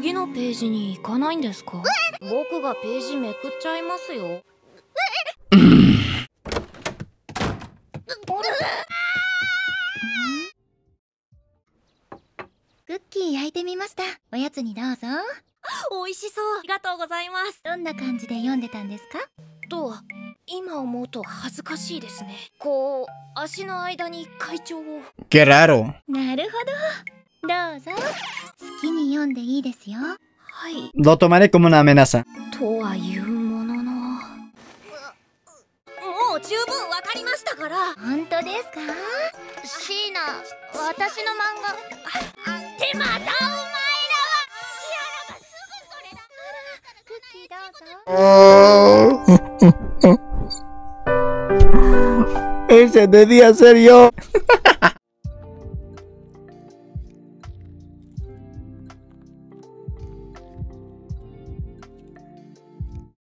次のページに行かないんですか？僕がページめくっちゃいますよ。 クッキー焼いてみました。おやつにどうぞ。 美味しそう。ありがとうございます。 どんな感じで読んでたんですか？ と、今思うと恥ずかしいですね。こう、足の間に会長を。 Qué raro. なるほど。どうぞ。好きに読んでいいですよ。 はい。 Lo tomaré como una amenaza. とは言うものの。もう十分わかりましたから。 本当ですか？ 椎名、私の漫画。 ってまたお前らは。 クッキーどうぞ。 Ese debía ser yo.